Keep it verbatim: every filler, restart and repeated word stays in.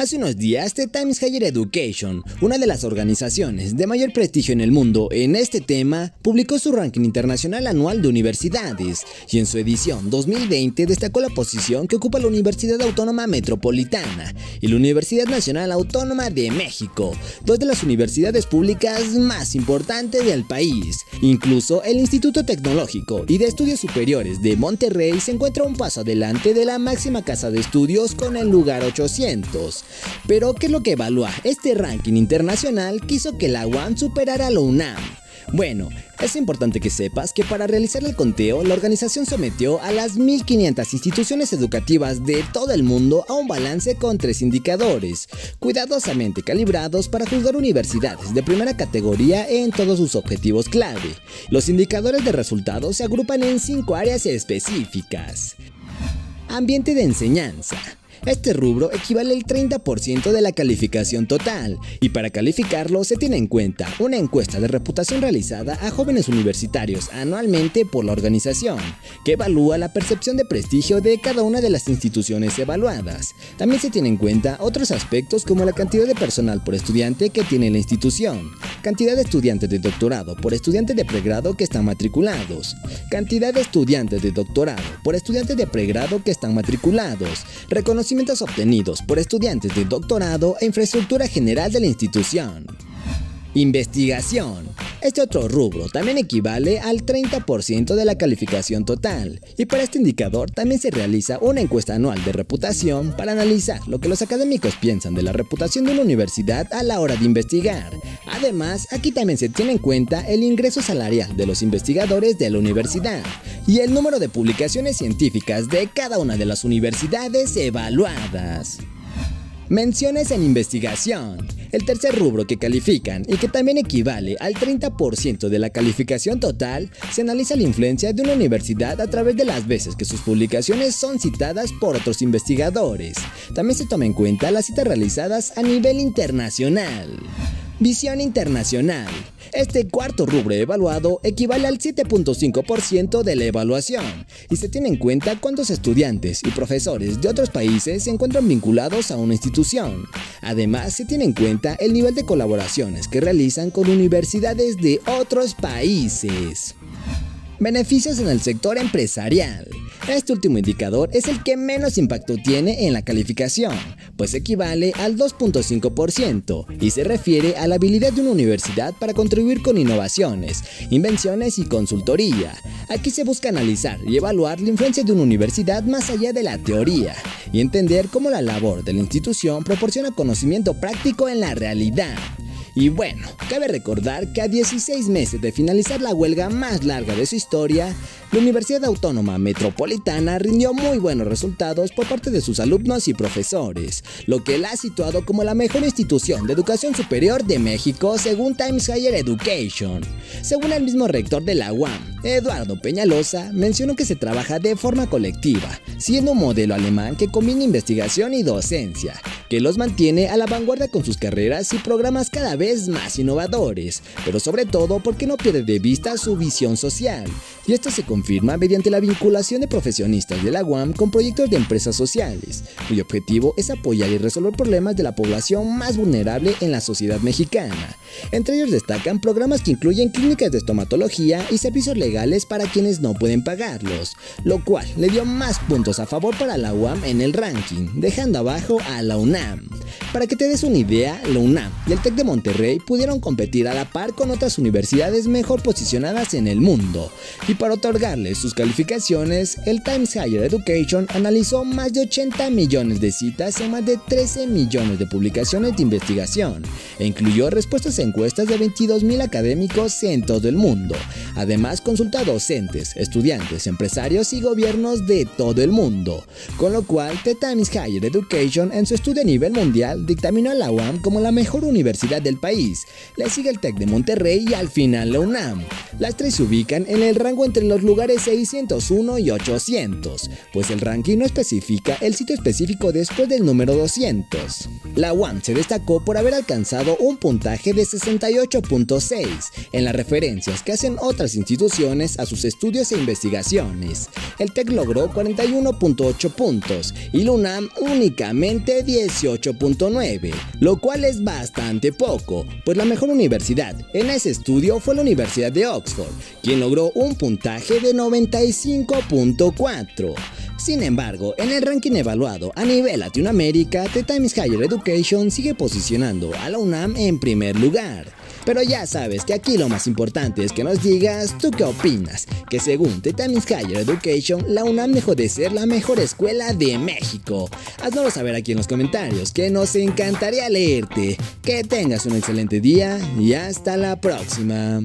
Hace unos días, The Times Higher Education, una de las organizaciones de mayor prestigio en el mundo en este tema, publicó su ranking internacional anual de universidades, y en su edición dos mil veinte destacó la posición que ocupa la Universidad Autónoma Metropolitana y la Universidad Nacional Autónoma de México, dos de las universidades públicas más importantes del país. Incluso el Instituto Tecnológico y de Estudios Superiores de Monterrey se encuentra un paso adelante de la máxima casa de estudios con el lugar ochocientos. Pero, ¿qué es lo que evalúa este ranking internacional que hizo que la U A M superara a la UNAM? Bueno, es importante que sepas que para realizar el conteo, la organización sometió a las mil quinientas instituciones educativas de todo el mundo a un balance con tres indicadores, cuidadosamente calibrados para juzgar universidades de primera categoría en todos sus objetivos clave. Los indicadores de resultados se agrupan en cinco áreas específicas. Ambiente de enseñanza. Este rubro equivale al treinta por ciento de la calificación total, y para calificarlo se tiene en cuenta una encuesta de reputación realizada a jóvenes universitarios anualmente por la organización, que evalúa la percepción de prestigio de cada una de las instituciones evaluadas. También se tiene en cuenta otros aspectos como la cantidad de personal por estudiante que tiene la institución, cantidad de estudiantes de doctorado por estudiantes de pregrado que están matriculados, cantidad de estudiantes de doctorado por estudiantes de pregrado que están matriculados, reconocimientos obtenidos por estudiantes de doctorado e infraestructura general de la institución. Investigación. Este otro rubro también equivale al treinta por ciento de la calificación total, y para este indicador también se realiza una encuesta anual de reputación para analizar lo que los académicos piensan de la reputación de una universidad a la hora de investigar. Además, aquí también se tiene en cuenta el ingreso salarial de los investigadores de la universidad y el número de publicaciones científicas de cada una de las universidades evaluadas. Menciones en investigación. El tercer rubro que califican y que también equivale al treinta por ciento de la calificación total, se analiza la influencia de una universidad a través de las veces que sus publicaciones son citadas por otros investigadores. También se toma en cuenta las citas realizadas a nivel internacional. Visión internacional. Este cuarto rubro evaluado equivale al siete punto cinco por ciento de la evaluación y se tiene en cuenta cuántos estudiantes y profesores de otros países se encuentran vinculados a una institución. Además, se tiene en cuenta el nivel de colaboraciones que realizan con universidades de otros países. Beneficios en el sector empresarial. Este último indicador es el que menos impacto tiene en la calificación, pues equivale al dos punto cinco por ciento y se refiere a la habilidad de una universidad para contribuir con innovaciones, invenciones y consultoría. Aquí se busca analizar y evaluar la influencia de una universidad más allá de la teoría y entender cómo la labor de la institución proporciona conocimiento práctico en la realidad. Y bueno, cabe recordar que a dieciséis meses de finalizar la huelga más larga de su historia, la Universidad Autónoma Metropolitana rindió muy buenos resultados por parte de sus alumnos y profesores, lo que la ha situado como la mejor institución de educación superior de México según Times Higher Education. Según el mismo rector de la U A M, Eduardo Peñalosa, mencionó que se trabaja de forma colectiva, siendo un modelo alemán que combina investigación y docencia, que los mantiene a la vanguardia con sus carreras y programas cada vez más innovadores, pero sobre todo porque no pierde de vista su visión social, y esto se confirma mediante la vinculación de profesionistas de la U A M con proyectos de empresas sociales, cuyo objetivo es apoyar y resolver problemas de la población más vulnerable en la sociedad mexicana. Entre ellos destacan programas que incluyen clínicas de estomatología y servicios legales para quienes no pueden pagarlos, lo cual le dio más puntos a favor para la U A M en el ranking, dejando abajo a la UNAM. Para que te des una idea, la UNAM y el TEC de Monterrey pudieron competir a la par con otras universidades mejor posicionadas en el mundo, y para otorgarles sus calificaciones, el Times Higher Education analizó más de ochenta millones de citas en más de trece millones de publicaciones de investigación, e incluyó respuestas a encuestas de veintidós mil académicos en todo el mundo. Además, consultó a docentes, estudiantes, empresarios y gobiernos de todo el mundo, con lo cual The Times Higher Education en su estudio a nivel mundial dictaminó a la U A M como la mejor universidad del país. Le sigue el TEC de Monterrey y al final la UNAM. Las tres se ubican en el rango entre los lugares seiscientos uno y ochocientos, pues el ranking no especifica el sitio específico después del número doscientos. La U A M se destacó por haber alcanzado un puntaje de sesenta y ocho punto seis en las referencias que hacen otras instituciones a sus estudios e investigaciones. El TEC logró cuarenta y uno punto ocho puntos y la UNAM únicamente dieciocho punto nueve. nueve, lo cual es bastante poco, pues la mejor universidad en ese estudio fue la Universidad de Oxford, quien logró un puntaje de noventa y cinco punto cuatro. Sin embargo, en el ranking evaluado a nivel Latinoamérica, The Times Higher Education sigue posicionando a la UNAM en primer lugar. Pero ya sabes que aquí lo más importante es que nos digas tú qué opinas, que según The Times Higher Education, la UNAM dejó de ser la mejor escuela de México. Haznoslo saber aquí en los comentarios, que nos encantaría leerte. Que tengas un excelente día y hasta la próxima.